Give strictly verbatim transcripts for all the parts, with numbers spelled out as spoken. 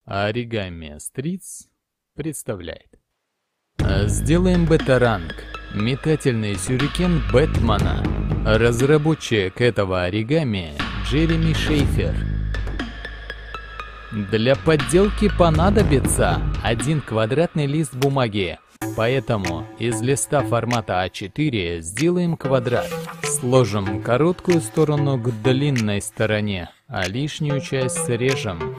Origami Streets представляет. Сделаем бета-ранг. Метательный сюрикен Бэтмена. Разработчик этого оригами Джереми Шейфер. Для подделки понадобится один квадратный лист бумаги. Поэтому из листа формата а четыре сделаем квадрат. Сложим короткую сторону к длинной стороне, а лишнюю часть срежем.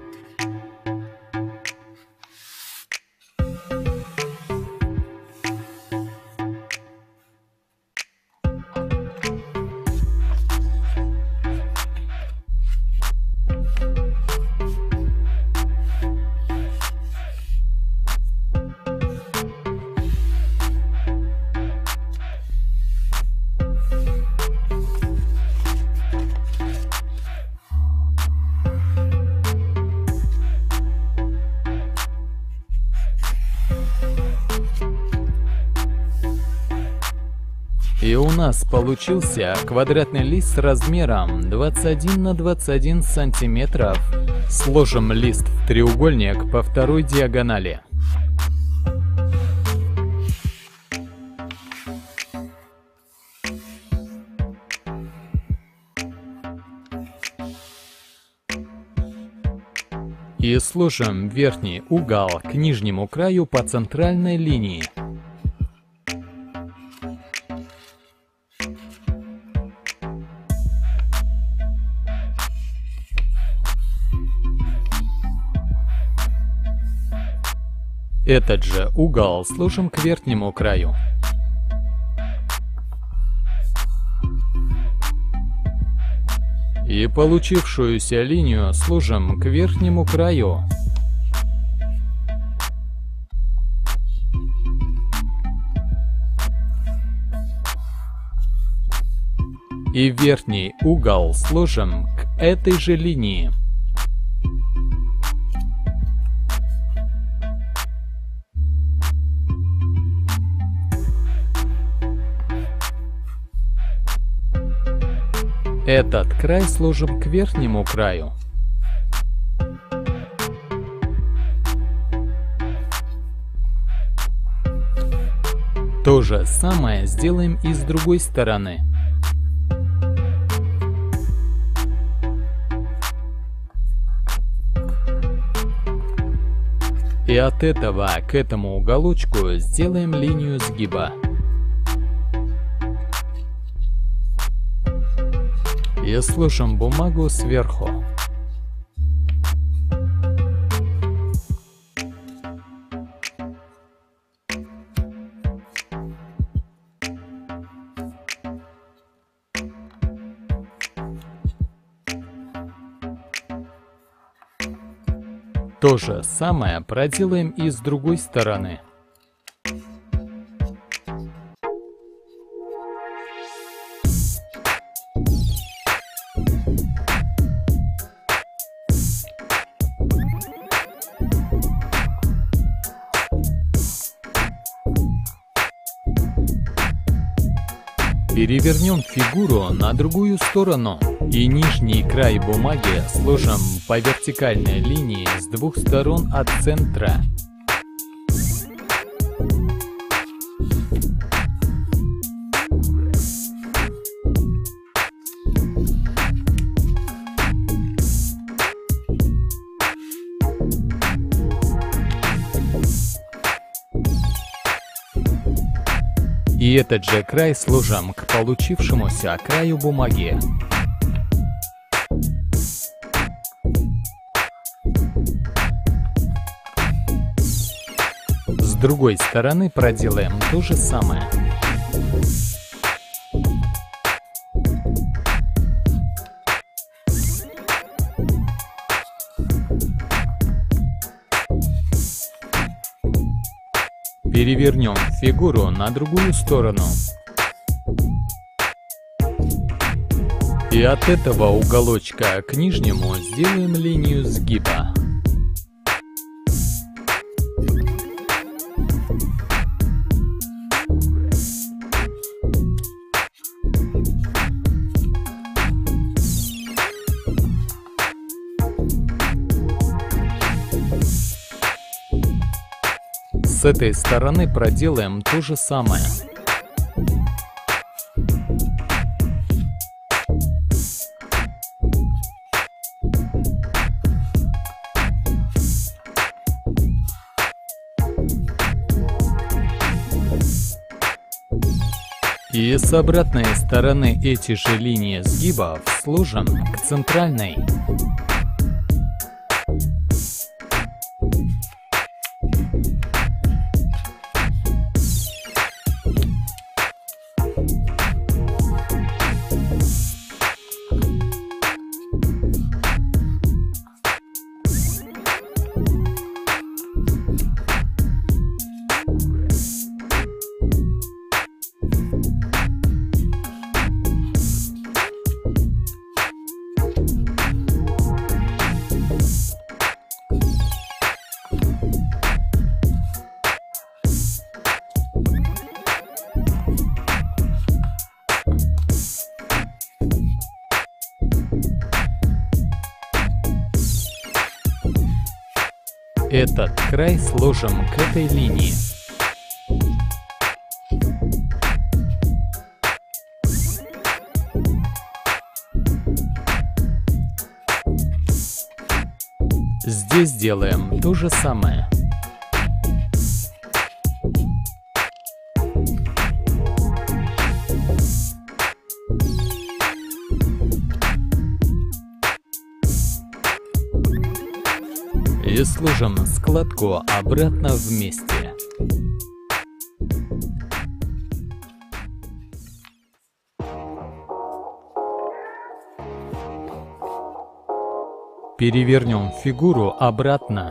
И у нас получился квадратный лист с размером двадцать один на двадцать один сантиметров. Сложим лист в треугольник по второй диагонали. И сложим верхний угол к нижнему краю по центральной линии. Этот же угол сложим к верхнему краю. И получившуюся линию сложим к верхнему краю. И верхний угол сложим к этой же линии. Этот край сложим к верхнему краю. То же самое сделаем и с другой стороны. И от этого к этому уголочку сделаем линию сгиба. И сложим бумагу сверху. То же самое проделаем и с другой стороны. Перевернем фигуру на другую сторону и нижний край бумаги сложим по вертикальной линии с двух сторон от центра. И этот же край сложим к получившемуся краю бумаги. С другой стороны проделаем то же самое. Перевернем фигуру на другую сторону. И от этого уголочка к нижнему сделаем линию сгиба. С этой стороны проделаем то же самое. И с обратной стороны эти же линии сгибов сложим к центральной. Этот край сложим к этой линии. Здесь делаем то же самое. И сложим складку обратно вместе. Перевернем фигуру обратно.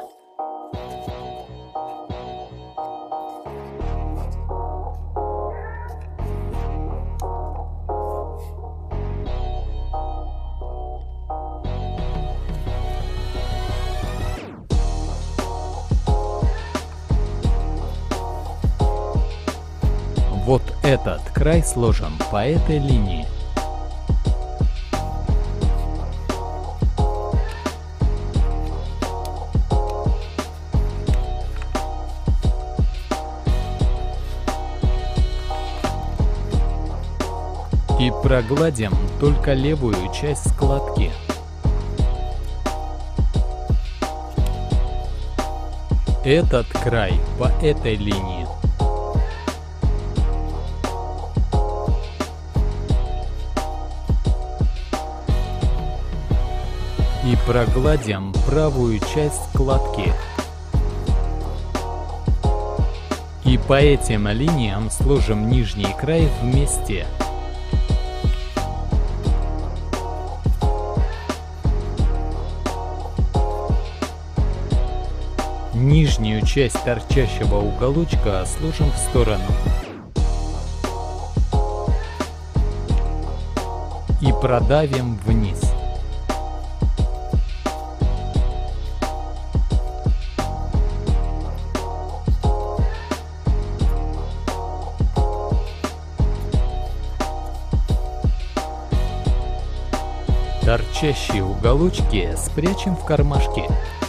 Вот этот край сложим по этой линии. И прогладим только левую часть складки. Этот край по этой линии. И прогладим правую часть складки. И по этим линиям сложим нижний край вместе. Нижнюю часть торчащего уголочка сложим в сторону. И продавим вниз. Торчащие уголочки спрячем в кармашки.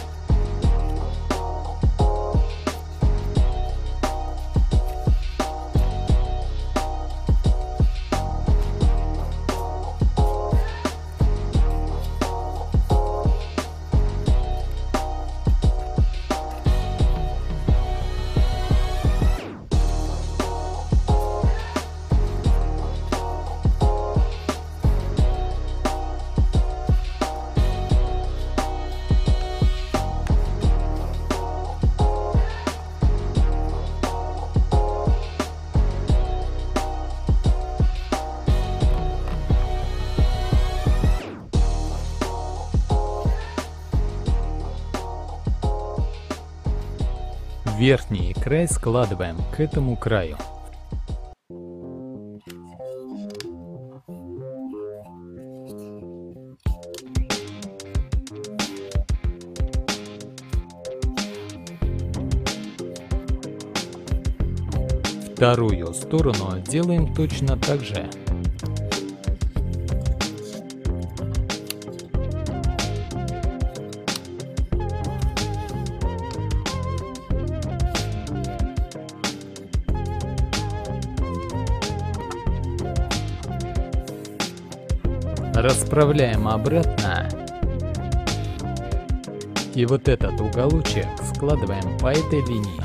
Верхний край складываем к этому краю. Вторую сторону делаем точно так же. Расправляем обратно. И вот этот уголочек складываем по этой линии.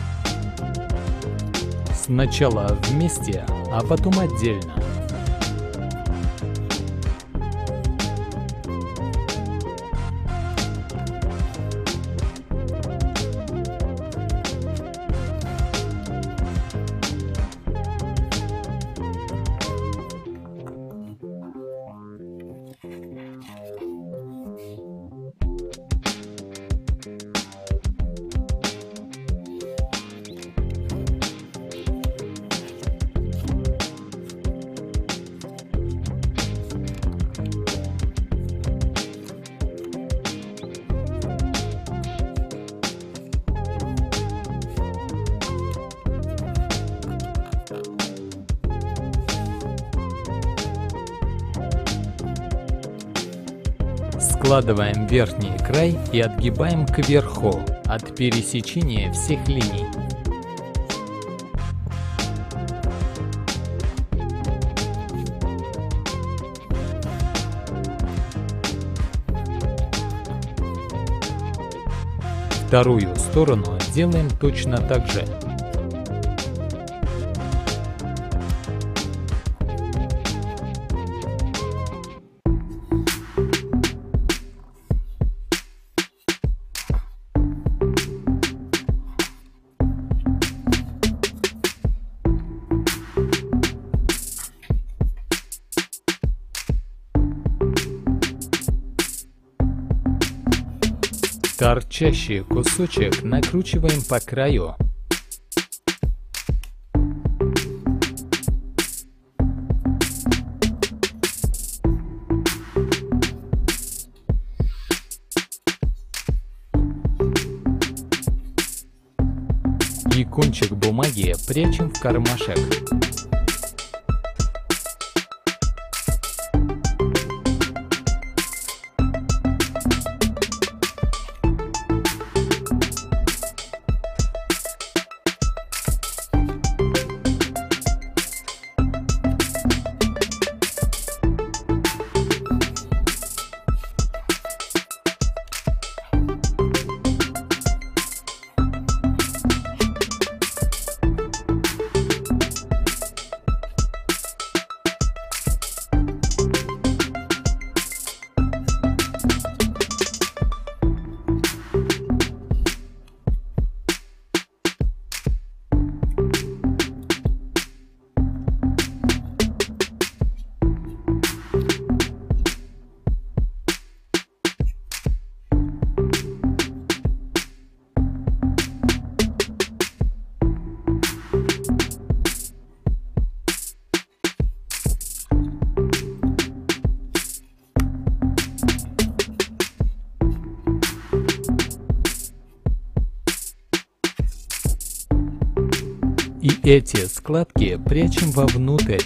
Сначала вместе, а потом отдельно. Складываем верхний край и отгибаем кверху от пересечения всех линий. Вторую сторону делаем точно так же. Торчащий кусочек накручиваем по краю. И кончик бумаги прячем в кармашек. И эти складки прячем вовнутрь.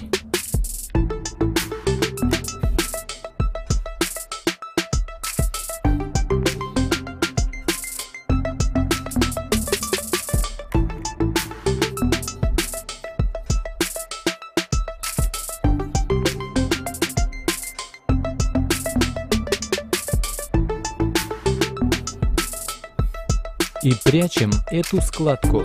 И прячем эту складку.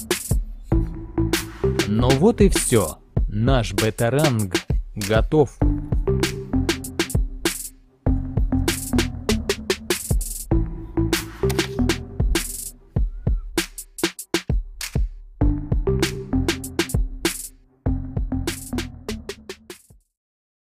Ну вот и все. Наш бета-ранг готов.